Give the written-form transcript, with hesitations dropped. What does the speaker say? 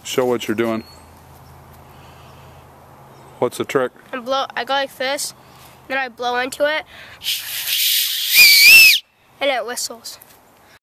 Show what you're doing. What's the trick? I go like this, then I blow into it, and it whistles.